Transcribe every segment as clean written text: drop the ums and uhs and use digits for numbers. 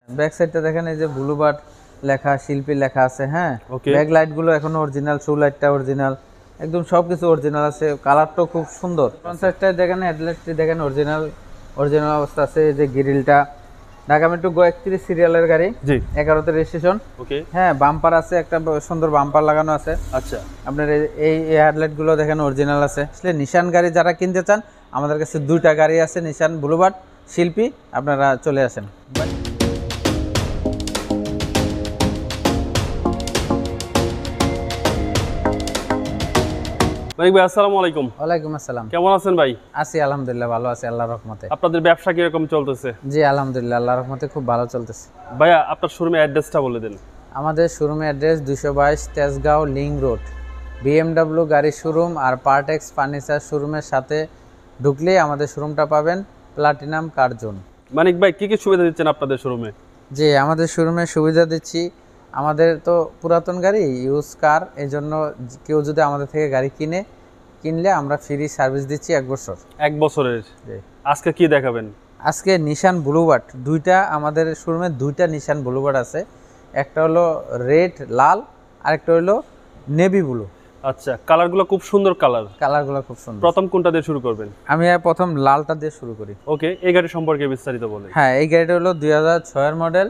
Back সাইডটা দেখেন এই যে ব্লুবার্ড লেখা, শিল্পী লেখা আছে। হ্যাঁ, ব্যাক লাইট গুলো এখনো অরিজিনাল, শু লাইটটা অরিজিনাল, একদম সবকিছু অরিজিনাল আছে। কালারটাও খুব সুন্দর। ফ্রন্ট সাইডটা দেখেন, হেডলাইটটি দেখেন অরিজিনাল অবস্থা আছে। এই যে গ্রিলটা ঢাকা মেট্রো গো 31 সিরিয়ালের গাড়ি, 11তে রেজিস্ট্রেশন। হ্যাঁ, বাম্পার আছে, একটা সুন্দর বাম্পার লাগানো আছে। আচ্ছা, আপনার এই হেডলাইট গুলো দেখেন অরিজিনাল আছে। আসলে নিশান গাড়ি যারা কিনতে চান, আমাদের কাছে দুইটা গাড়ি আছে, নিশান ব্লুবার্ড, শিল্পী, আপনারা চলে আসেন। মানিক ভাই, আসসালামু আলাইকুম। ওয়ালাইকুম আসসালাম। কেমন আছেন ভাই? আছি আলহামদুলিল্লাহ, ভালো আছি আল্লাহর রহমতে। আপনাদের ব্যবসা কিরকম চলতেছে? জি আলহামদুলিল্লাহ, আল্লাহর রহমতে খুব ভালো চলতেছে। ভাইয়া, আপনার শোরুমের অ্যাড্রেসটা বলে দেন। আমাদের শোরুমের address 222 Tejgaon link road, BMW গাড়ির শোরুম আর পার্টেক্স ফার্নিচার শোরুমের সাথে ঢুকলেই আমাদের শোরুমটা পাবেন, প্লাটিনাম কার জোন। মানিক ভাই, কি কি সুবিধা দিচ্ছেন আপনাদের শোরুমে? জি, আমাদের শোরুমে সুবিধা দিচ্ছি, আমাদের তো পুরাতন গাড়ি, ইউজ কার, এই জন্য কেউ যদি আমাদের থেকে গাড়ি কিনলে আমরা ফ্রি সার্ভিস দিচ্ছি 1 বছর। 1 বছরের? আজকে কি দেখাবেন? আজকে নিশান ব্লুবার্ড দুইটা, আমাদের শোরুমে দুইটা নিশান ব্লুবার্ড আছে। একটা হলো রেড লাল, আরেকটা হলো নেভি ব্লু। আচ্ছা, কালারগুলো খুব সুন্দর। কালারগুলো খুব সুন্দর। প্রথম কোনটা দিয়ে শুরু করবেন? আমি প্রথম লালটা দিয়ে শুরু করি। ওকে, এই গাড়ি সম্পর্কে বিস্তারিত বলেন। হ্যাঁ, এই গাড়িটা হলো 2006 এর মডেল,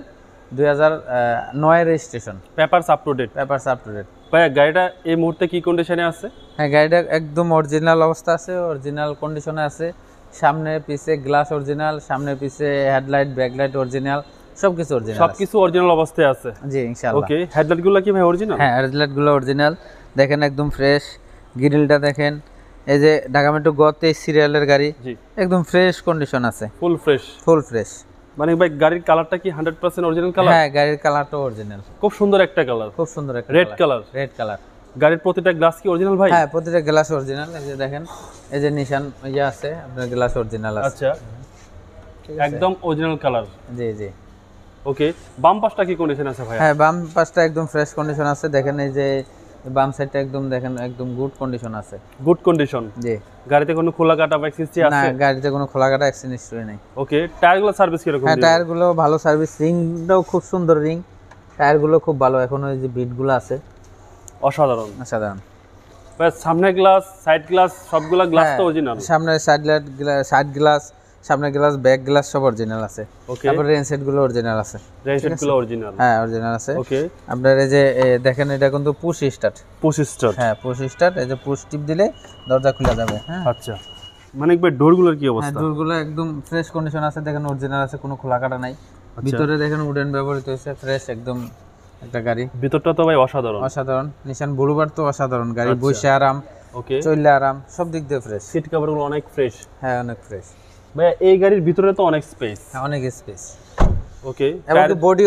2009 এর registration. Papers up to date? Papers up to date. ভাইয়া, গাড়িটা এই মুহূর্তে কি কন্ডিশনে আছে? হ্যাঁ, গাড়িটা একদম অরিজিনাল অবস্থা আছে, অরিজিনাল কন্ডিশনে আছে। সামনে পিছে গ্লাস অরিজিনাল, সামনে পিছে হেডলাইট, ব্যাকলাইট অরিজিনাল, সবকিছু অরিজিনাল। সবকিছু অরিজিনাল অবস্থায় আছে? জি ইনশাআল্লাহ। ওকে, হেডলাইটগুলো কি ভাই অরিজিনাল? হ্যাঁ, হেডলাইটগুলো অরিজিনাল, দেখেন একদম ফ্রেশ। গ্রিলটা দেখেন, এই যে ঢাকা মেট্রো গো 23 সিরিয়ালের গাড়ি, একদম ফ্রেশ কন্ডিশন আছে। Full fresh. মানে ভাই, গাড়ির কালারটা কি 100% অরিজিনাল কালার? হ্যাঁ, গাড়ির কালারটা অরিজিনাল। খুব সুন্দর একটা কালার। খুব সুন্দর একটা রেড কালার। গাড়ির প্রতিটা গ্লাস কি অরিজিনাল ভাই? হ্যাঁ, প্রতিটা গ্লাস অরিজিনাল। এই যে দেখেন, এই যে নিশান আছে, আপনার গ্লাস অরিজিনাল আছে। আচ্ছা, একদম অরিজিনাল কালার। জি। ওকে, বাম পাশটা কি কন্ডিশন আছে ভাই? হ্যাঁ, বাম পাশটা একদম ফ্রেশ কন্ডিশন আছে। দেখেন এই যে বাম সাইডটা একদম দেখেন, একদম গুড কন্ডিশন আছে। Good condition? জি। গাড়িতে কোনো খোলা কাটা বা এক্সচেঞ্জ আছে? না, গাড়িতে কোনো খোলা কাটা এক্সচেঞ্জ হিস্টরি নাই। ওকে, টায়ারগুলো সার্ভিস কি রকম? হ্যাঁ, টায়ারগুলো ভালো সার্ভিস, রিংটাও খুব সুন্দর রিং, টায়ারগুলো খুব ভালো। এখন ওই যে বিটগুলো আছে অসাধারণ। ভাই, সামনে গ্লাস, সাইড গ্লাস, সবগুলা গ্লাস তো অরিজিনাল? সামনে সাইড গ্লাস, সামনে গ্লাস, ব্যাক গ্লাস সব অরিজিনাল আছে। তারপর রেন সেট গুলো অরিজিনাল আছে। হ্যাঁ, অরিজিনাল আছে। ওকে, আপনার এই যে দেখেন, এটা কিন্তু পুশ স্টার্ট। হ্যাঁ, পুশ স্টার্ট। এই যে পুশ টিপ দিলে দরজা খুলে যাবে। হ্যাঁ, আচ্ছা। মানে একবার ডোরগুলোর কি অবস্থা? ডোরগুলো একদম ফ্রেশ কন্ডিশন আছে, দেখেন অরিজিনাল আছে, কোনো খোলা কাটা নাই। ভিতরে দেখেন উডেন ব্যবহৃত হয়েছে, ফ্রেশ একদম একটা গাড়ি। ভিতরটা তো ভাই অসাধারণ। নিশান ব্লুবার্ড তো অসাধারণ গাড়ি, বসে আরাম, চললে আরাম, সব দিক দিয়ে ফ্রেশ। সিট কভারগুলো অনেক ফ্রেশ? হ্যাঁ, অনেক ফ্রেশ। ভাই, এই গাড়ির ভিতরে তো অনেক স্পেস? হ্যাঁ, অনেক স্পেস। ওকে, এবং বডিও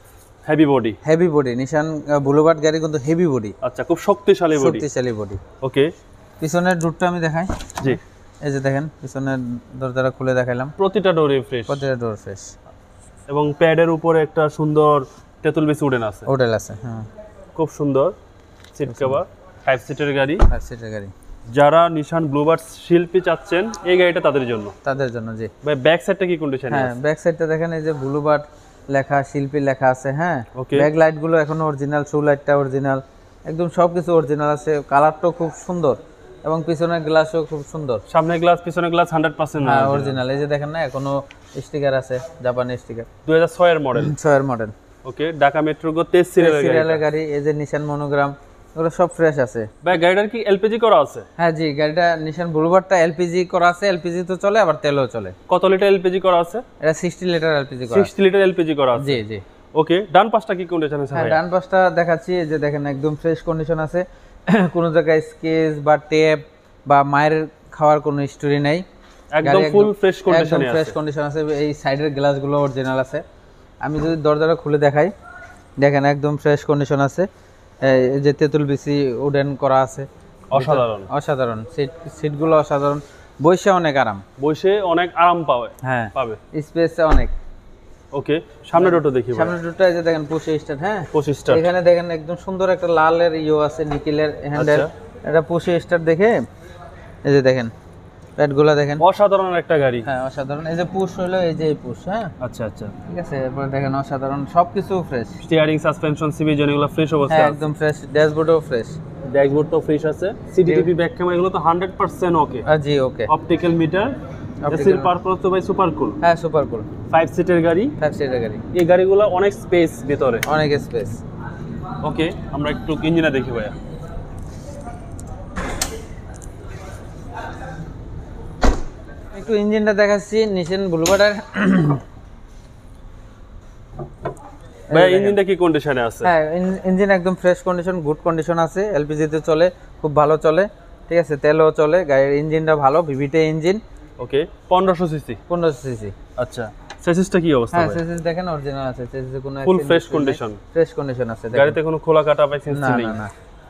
হেভি বডি। নিশান ব্লুবার্ড গাড়ি কিন্তু হেভি বডি। আচ্ছা, খুব শক্তিশালী বডি। ওকে, পিছনের ডোরটা আমি দেখাই। জি, এই যে দেখেন, পিছনের দরজাটা খুলে দেখাইলাম। প্রতিটা ডোরে ফ্রেশ? প্রতিটা ডোর ফ্রেশ। এবং প্যাডের উপরে একটা সুন্দর তেতুল বিচি উডেন আছে? আছে। হ্যাঁ, খুব সুন্দর। সিট কভার, 5 সিটের গাড়ি। যারা নিশান ব্লুবার্ড শিল্পী চাচ্ছেন, এই গাড়িটা তাদের জন্য। জি ভাই, ব্যাক সাইডটা কি কন্ডিশন? হ্যাঁ, ব্যাক সাইডটা দেখেন, এই যে ব্লুবার্ড লেখা, শিল্পী লেখা আছে। হ্যাঁ, ব্যাক লাইট গুলো এখনো অরিজিনাল, শু লাইটটা অরিজিনাল, একদম সবকিছু অরিজিনাল আছে। কালারটাও খুব সুন্দর এবং পিছনের গ্লাসও খুব সুন্দর। সামনে গ্লাস, পিছনে গ্লাস 100% অরিজিনাল। এই যে দেখেন না, এখনো স্টিকার আছে, জাপানি স্টিকার। 2006 এর মডেল? 6 এর মডেল। ওকে, ঢাকা মেট্রো গো 23 সিরিয়ালের গাড়ি। এই যে নিশান মনোগ্রাম, এগুলো সব ফ্রেশ আছে। ভাই, গাড়িটার কি এলপিজি করা আছে? হ্যাঁ জি, গাড়িটা নিশান ব্লুবার্ডটা এলপিজি করা আছে। এলপিজি তো চলে, আবার তেলও চলে। কত লিটার এলপিজি করা আছে? এটা 60 লিটার এলপিজি করা। 60 লিটার এলপিজি করা আছে? জি। ওকে, ডান পাশটা কি কন্ডিশন আছে? হ্যাঁ, ডান পাশটা দেখাচ্ছি। এই যে দেখেন, একদম ফ্রেশ কন্ডিশন আছে। কোনো জায়গায় স্কেচ বা টেপ বা মায়ের খাওয়ার কোনো হিস্টরি নাই। একদম ফুল ফ্রেশ কন্ডিশনে আছে। ফ্রেশ কন্ডিশন আছে। এই সাইডের গ্লাসগুলো অরিজিনাল আছে। আমি যদি দরজাটা খুলে দেখাই, দেখেন একদম ফ্রেশ কন্ডিশন আছে। এই যে তেতুল বিচি উডেন করা আছে, অসাধারণ। সিটগুলো অসাধারণ, বসে অনেক আরাম পাবে। হ্যাঁ, পাবে, স্পেস অনেক। ওকে, সামনের ডোরটা দেখি। সামনের ডোরটা এই যে দেখেন, পুশ স্টার্ট। হ্যাঁ, এখানে দেখেন একদম সুন্দর একটা লালের আছে, নিকেলের হ্যান্ডেল। এটা পুশ স্টার্ট দেখে, এই যে দেখেন প্যাডগুলো দেখেন অসাধারণ একটা গাড়ি। হ্যাঁ অসাধারণ। এই যে পুশ হলো, এই যে পুশ। হ্যাঁ আচ্ছা আচ্ছা ঠিক আছে। এরপর দেখেন অসাধারণ, সবকিছু ফ্রেশ। স্টিয়ারিং, সাসপেনশন, সিবি জয়েন্টগুলো ফ্রেশ অবস্থায় আছে, একদম ফ্রেশ। ড্যাশবোর্ডও ফ্রেশ, ড্যাশবোর্ড তো ফ্রেশ আছে। সিটিটিভি ব্যাক ক্যামেরা এগুলো তো 100% ওকে। জি ওকে। অপটিক্যাল মিটার, এসির পারফরম্যান্স তো ভাই সুপার কুল। হ্যাঁ সুপার কুল। 5 সিটের গাড়ি, 5 সিটের গাড়ি। এই গাড়িগুলো অনেক স্পেস ভিতরে, অনেক স্পেস। ওকে আমরা একটু ইঞ্জিনটা দেখি ভাইয়া। একটু ইঞ্জিনটা দেখাচ্ছি নিশান ব্লুবার্ডের। ভাই ইঞ্জিনটা কি কন্ডিশনে আছে? হ্যাঁ ইঞ্জিন একদম ফ্রেশ কন্ডিশন, গুড কন্ডিশন আছে। এলপিজি তে চলে, খুব ভালো চলে। ঠিক আছে, তেলও চলে। গাড়ির ইঞ্জিনটা ভালো, VVT engine. Okay 1500 CC. 1500 CC. আচ্ছা চেসিসটা কি অবস্থা ভাই? হ্যাঁ চেসিস দেখেন অরিজিনাল আছে। চেসিসে কোনো full fresh condition. Fresh condition আছে। গাড়িতে কোনো খোলা কাটা বা চেঞ্জ নেই? না না।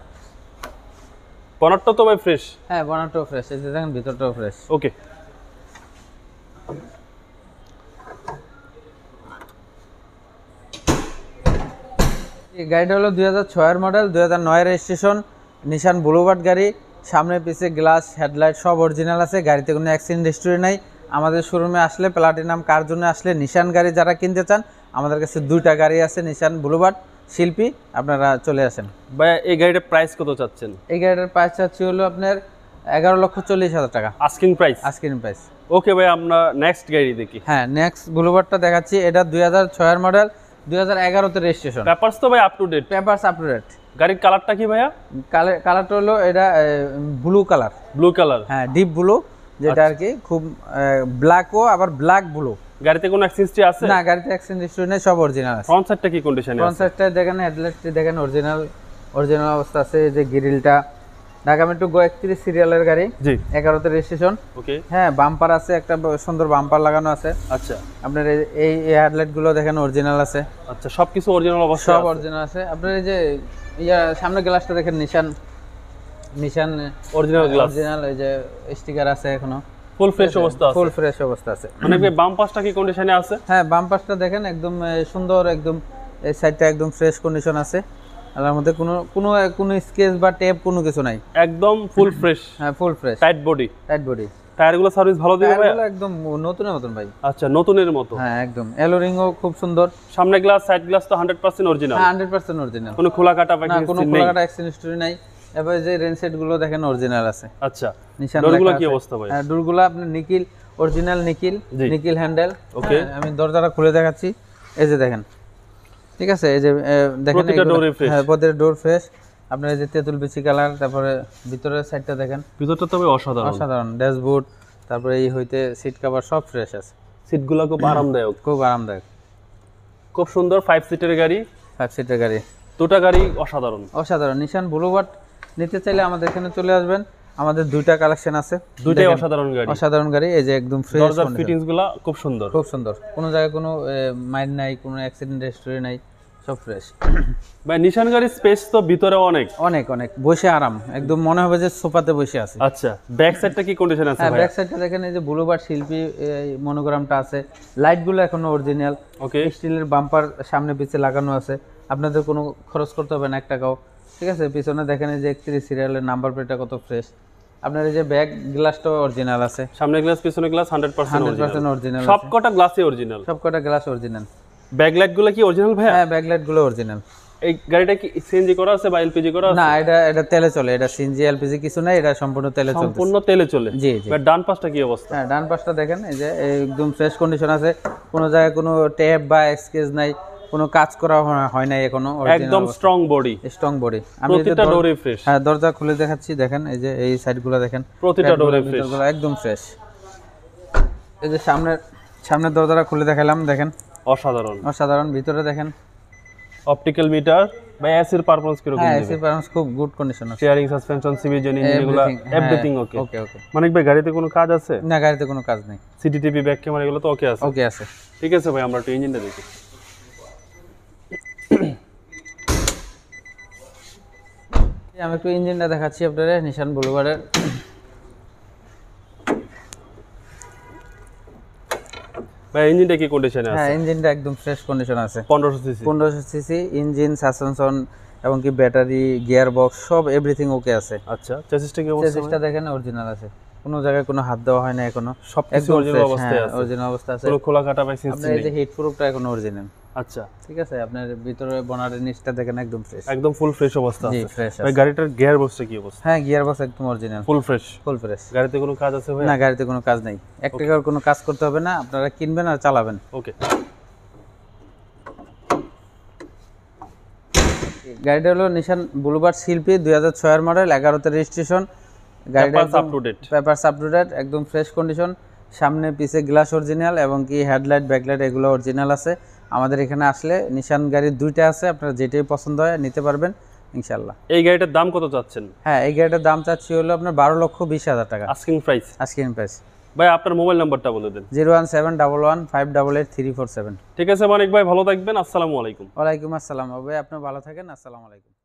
বনারটা তো ভাই ফ্রেশ? হ্যাঁ বনারটাও ফ্রেশ। এই যে দেখেন ভিতরটাও ফ্রেশ। ওকে এই গাড়িটা হলো 2006 এর মডেল, 2009 এর রেজিস্ট্রেশন, নিশান ব্লুবার্ড গাড়ি। সামনে পিছে গ্লাস, হেডলাইট সব অরিজিনাল আছে। গাড়িতে কোনো অ্যাক্সিডেন্ট হিস্টরি নাই। আমাদের শোরুমে আসলে, প্লাটিনাম কার জন্য আসলে, নিশান গাড়ি যারা কিনতে চান, আমাদের কাছে 2টা গাড়ি আছে, নিশান ব্লুবার্ড, শিল্পী। আপনারা চলে আসেন। ভাই এই গাড়িটার প্রাইস কত চাচ্ছেন? এই গাড়িটার প্রাইস চাচ্ছি হলো আপনার 11,40,000 টাকা asking price. Asking price. Okay ভাই আমরা নেক্সট গাড়ি দেখি। হ্যাঁ নেক্সট ব্লুবার্ডটা দেখাচ্ছি। এটা 2006 এর মডেল, 2011 তে রেজিস্ট্রেশন। পেপারস তো ভাই up to date? Papers up to date. গাড়ির কালারটা কি ভাইয়া? কালারটা হলো এটা ব্লু কালার। Blue colour? হ্যাঁ ডিপ ব্লু, যেটা আর কি খুব ব্ল্যাকও আবার ব্ল্যাক ব্লু। গাড়িতে কোনো অ্যাক্সেসরি আছে? না গাড়িতে অ্যাক্সিডেন্ট হিস্টরি নেই, সব অরিজিনাল আছে। ফ্রন্ট সাইডটা কি কন্ডিশনে আছে? ফ্রন্ট সাইডটা দেখেন, হেডলাইটটি দেখেন অরিজিনাল অবস্থা আছে। এই যে গ্রিলটা ঢাকা মেট্রো 31 সিরিয়ালের গাড়ি, জি 11 তে রেজিস্ট্রেশন। ওকে হ্যাঁ বাম্পার আছে, একটা সুন্দর বাম্পার লাগানো আছে। আচ্ছা আপনার এই হেডলাইট গুলো দেখেন অরিজিনাল আছে। আচ্ছা সবকিছু অরিজিনাল অবস্থায় সব অরিজিনাল আছে। আপনার এই যে সামনে গ্লাসটা দেখেন, নিশান অরিজিনাল গ্লাস, অরিজিনাল। এই যে স্টিকার আছে এখনো, ফুল ফ্রেশ অবস্থা আছে। ফুল ফ্রেশ অবস্থা আছে। মানে ভাই বাম পাশটা কি কন্ডিশনে আছে? হ্যাঁ বাম পাশটা দেখেন একদম সুন্দর, একদম এই সাইডটা একদম ফ্রেশ কন্ডিশন আছে। আর মধ্যে কোনো স্কেচ বা টেপ কোনো কিছু নাই, একদম ফুল ফ্রেশ। হ্যাঁ ফুল ফ্রেশ, টাইট বডি। টায়ারগুলো সার্ভিস ভালো দিবে ভাই? টায়ারগুলো একদম নতুনের মতন ভাই। আচ্ছা নতুনের মতো? হ্যাঁ একদম। অ্যালোরিংও খুব সুন্দর। সামনে গ্লাস, সাইড গ্লাস তো 100% অরিজিনাল? হ্যাঁ 100% অরিজিনাল। কোনো খোলা কাটা বা না, কোনো খোলা কাটা অ্যাক্সিডেন্ট হিস্টরি নাই। এবারে যে রেন সেট গুলো দেখেন অরিজিনাল আছে। আচ্ছা নিশান ডোরগুলো কি অবস্থা ভাই? হ্যাঁ ডোরগুলো আপনার নিকিল, অরিজিনাল নিকিল হ্যান্ডেল। ওকে আমি দরজাটা খুলে দেখাচ্ছি। এই যে দেখেন, ঠিক আছে। এই যে দেখেন প্রতিটা ডোরে ফ্রেশ। হ্যাঁ প্রতিটা ডোর ফ্রেশ। আপনার এই যে তেঁতুল বিচি কালার। তারপরে ভিতরের সাইডটা দেখেন, ভিতরটা তবে অসাধারণ। ড্যাশবোর্ড, তারপরে এই হইতে সিট কভার সব ফ্রেশ আছে। সিটগুলো খুব আরামদায়ক, খুব আরামদায়ক, খুব সুন্দর। 5 সিটের গাড়ি, 5 সিটের গাড়ি। দুটো গাড়ি অসাধারণ। নিশান ব্লুবার্ড নিতে চাইলে আমাদের এখানে চলে আসবেন। আমাদের 2টা কালেকশন আছে, দুইটাই অসাধারণ গাড়ি। এই যে একদম ফ্রেশ। দরজার ফিটিংসগুলো খুব সুন্দর। কোনো জায়গায় কোনো মাইন্ড নাই, কোনো অ্যাক্সিডেন্ট হিস্টরি নাই, সব ফ্রেশ। ভাই নিশান গাড়ির স্পেস তো ভিতরে অনেক বসে আরাম, একদম মনে হবে যে সোফাতে বসে আছে। আচ্ছা ব্যাক সাইডটা কি কন্ডিশন আছে? হ্যাঁ ব্যাক সাইডটা দেখেন, এই যে ব্লুবার্ড শিল্পী মনোগ্রামটা আছে। লাইটগুলো এখনো অরিজিনাল। ওকে স্টিলের বাম্পার সামনে পিছে লাগানো আছে। আপনাদের কোনো খরচ করতে হবে না 1 টাকাও। ঠিক আছে। পিছনে দেখেন এই যে 31 সিরিয়ালের নাম্বার প্লেটটা কত ফ্রেশ। আপনার এই যে ব্যাক গ্লাসটাও অরিজিনাল আছে। সামনে গ্লাস, পিছনে গ্লাস 100% অরিজিনাল। সবকটা গ্লাসই অরিজিনাল? সবকটা গ্লাস অরিজিনাল। ব্যাক লাইটগুলো কি অরিজিনাল ভাই? হ্যাঁ ব্যাক লাইটগুলো অরিজিনাল। এই গাড়িটা কি সিএনজি করা আছে বা এলপিজি করা আছে? না এটা তেলে চলে। এটা সিএনজি এলপিজি কিছু নাই, এটা সম্পূর্ণ তেলে চলে। সম্পূর্ণ তেলে চলে? জি। এবার ডান পাশটা কি অবস্থা? হ্যাঁ ডান পাশটা দেখেন, এই যে একদম ফ্রেশ কন্ডিশন আছে। কোনো জায়গায় কোনো ট্যাপ বা স্কেচ নাই, কোনো কাজ করা হয় নাই এখনো। একদম স্ট্রং বডি। আমি প্রতিটা ডোরে ফ্রেশ। হ্যাঁ দরজা খুলে দেখাচ্ছি, দেখেন এই যে এই সাইডগুলো দেখেন, প্রতিটা ডোরে ফ্রেশ, একদম ফ্রেশ। এই যে সামনের দরজাটা খুলে দেখালাম, দেখেন অসাধারণ। ভিতরে দেখেন অপটিক্যাল মিটার বা এসির পারফরম্যান্স কি রকম? হ্যাঁ এসির পারফরম্যান্স খুব গুড কন্ডিশন আছে। স্টিয়ারিং, সাসপেনশন, সিবি জয়েন্ট, এগুলো এভরিথিং ওকে। মানে ভাই গাড়িতে কোনো কাজ আছে? না গাড়িতে কোনো কাজ নেই। সিটিটিভি ব্যাক ক্যামেরা এগুলো তো ওকে আছে? ঠিক আছে ভাই আমরা একটু ইঞ্জিনটা দেখি। আমি একটু ইঞ্জিনটা দেখাচ্ছি আপনাদের নিশান ব্লুবার্ডের। ভাই ইঞ্জিনটা কি কন্ডিশনে আছে? হ্যাঁ ইঞ্জিনটা একদম ফ্রেশ কন্ডিশন আছে। 1500 সিসি ইঞ্জিন, সাসপেনশন এবং কি ব্যাটারি, গিয়ার বক্স সব এভরিথিং ওকে আছে। আচ্ছা চেসিসটা কি অবস্থা? চেসিসটা দেখেন অরিজিনাল আছে। কোনো জায়গায় কোনো হাত দেওয়া হয় না এখনো, সবকিছু অরিজিনাল অবস্থায় আছে, অরিজিনাল অবস্থা আছে, কোনো খোলা কাটা বা সিস্টেম আপনার এই যে হিট প্রুফটা এখনো অরিজিনাল। আচ্ছা ঠিক আছে, আপনার ভিতরে বনারের নিচটা দেখেন একদম ফ্রেশ, একদম ফুল ফ্রেশ অবস্থা আছে। জি ফ্রেশ ভাই গাড়িটার গিয়ার বক্সটা কি অবস্থা? হ্যাঁ গিয়ার বক্স একদম original, full fresh, full fresh. গাড়িতে কোনো কাজ আছে ভাই? না গাড়িতে কোনো কাজ নেই, এক টাকার কোনো কাজ করতে হবে না, আপনারা কিনবেন আর চালাবেন। ওকে। গাড়িটা হলো নিশান ব্লুবার্ড শিল্পী 2006 এর মডেল, 11তে রেজিস্ট্রেশন। গাড়িটা up to date, papers up to date, একদম ফ্রেশ কন্ডিশন। সামনে পিছে গ্লাস অরিজিনাল এবং কি হেডলাইট ব্যাকলাইট এগুলো অরিজিনাল আছে। আমাদের এখানে আসলে নিশান গাড়ির দুইটা আছে, আপনারা যেটাই পছন্দ হয় নিতে পারবেন ইনশাআল্লাহ। এই গাড়িটার দাম কত চাচ্ছেন? হ্যাঁ এই গাড়িটার দাম চাচ্ছি হলো আপনার 12,20,000 টাকা আস্কিং প্রাইস। Asking price. ভাই আপনার মোবাইল নাম্বারটা বলে দেন। 01711588347। ঠিক আছে মানিক ভাই, ভালো থাকবেন, আসসালামু আলাইকুম। ওয়ালাইকুম আসসালাম ভাই, আপনি ভালো থাকেন, আসসালামু আলাইকুম।